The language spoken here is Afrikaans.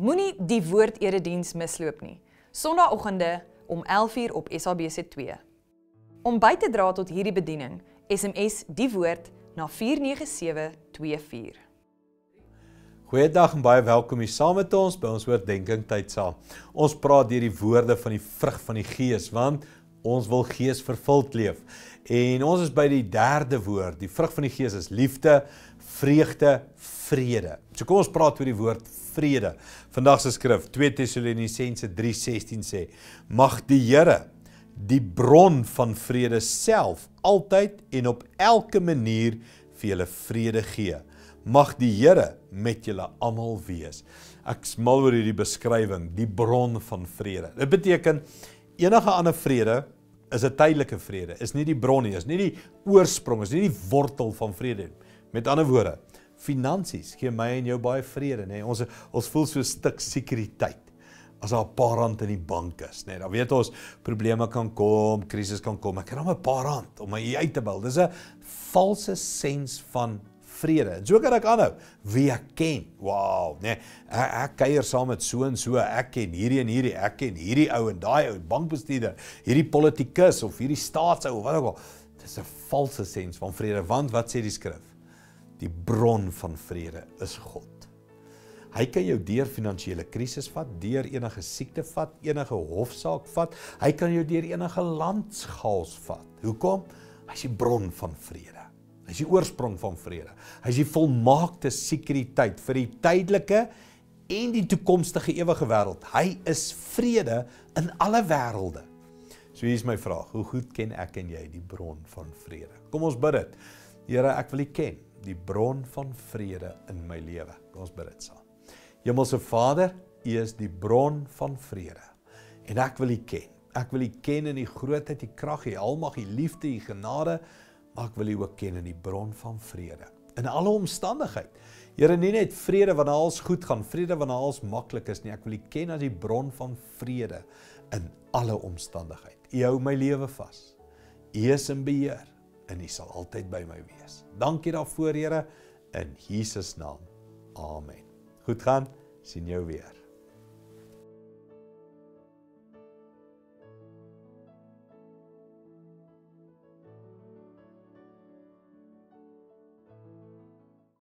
Moenie die woord-erediens misloop nie. Sondagoggende om 11:00 op SABC2. Om by te dra tot hierdie bediening, SMS die woord na 49724. Goeiedag en baie welkom hier saam met ons by ons oordeenking tyd saam. Ons praat deur die woorde van die vrug van die Gees, want ons wil Gees vervuld leef. En ons is by die derde woord. Die vrug van die Gees is liefde, vreugde, vrede. So kom ons praat oor die woord vrede. Vandag se skrif 2 Tessalonisense 3:16 sê: Mag die Here, die bron van vrede self, altyd en op elke manier vir julle vrede gee. Mag die Here met julle almal wees. Ek smal oor hierdie beskrywing, die bron van vrede. Dit beteken enige ander vrede is 'n tydelike vrede, is nie die bron nie, is nie die oorsprong, is nie die wortel van vrede. Met ander woorde, finansies gee my en jou baie vrede, nê? Ons voel so 'n stuk sekuriteit as daar 'n paar rand in die bank is, nê? Dan weet ons probleme kan kom, krisis kan kom. Ek het nog 'n paar rand om my uit te bou. Dis 'n valse sens van vrede. En so kan ek aanhou. Wie ek ken. Wow, nee. Ek kuier saam met so en so. Ek ken hierdie en hierdie. Ek ken hierdie ou en daai ou, bankbestuurder, hierdie politikus of hierdie staatsou of wat ook al. Dis 'n valse sens van vrede. Want wat sê die skrif? Die bron van vrede is God. Hy kan jou deur finansiële krisis vat, deur enige siekte vat, enige hofsaak vat. Hy kan jou deur enige landschaos vat. Hoekom? Hy is die bron van vrede. Hy is die oorsprong van vrede. Hy is die volmaakte sekuriteit vir die tydelike en die toekomstige ewige wêreld. Hy is vrede in alle wêrelde. So hier is my vraag, hoe goed ken ek en jy die bron van vrede? Kom ons bid dit. Here, ek wil U ken, die bron van vrede in my lewe. Kom ons bid dit saam. Hemelse Vader, U is die bron van vrede. En ek wil U ken. Ek wil U ken in die grootheid, die krag, die almag, die liefde, die genade, maar ek wil U ook ken in die bron van vrede. In alle omstandigheid. Here, nie net vrede wanneer alles goed gaan, vrede wanneer alles maklik is nie. Ek wil U ken as die bron van vrede in alle omstandigheid. U hou my lewe vas. U is in beheer en U sal altyd by my wees. Dankie daarvoor, Here, in Jesus naam. Amen. Goed gaan, sien jou weer.